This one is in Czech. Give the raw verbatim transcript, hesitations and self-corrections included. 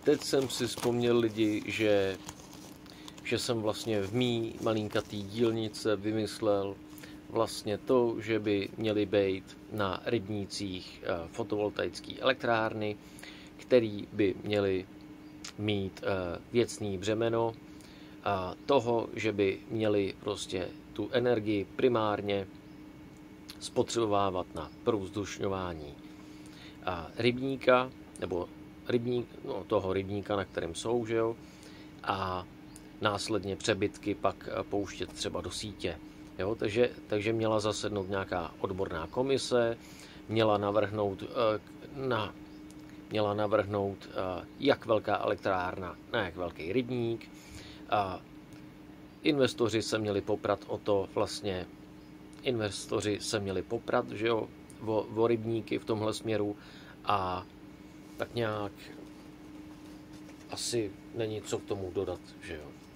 teď jsem si vzpomněl lidi, že, že jsem vlastně v mý malinkatý dílnice vymyslel vlastně to, že by měly být na rybnících fotovoltaické elektrárny, které by měly mít věcný břemeno a toho, že by měli prostě tu energii primárně spotřebovávat na průzdušňování a rybníka, nebo rybník, no, toho rybníka, na kterém jsou, že jo, a následně přebytky pak pouštět třeba do sítě. Jo, takže, takže měla zasednout nějaká odborná komise, měla navrhnout, na, měla navrhnout jak velká elektrárna, na jak velký rybník. A investoři se měli poprat o to, vlastně investoři se měli poprat, že jo, o, o rybníky v tomhle směru a tak nějak asi není co k tomu dodat, že jo.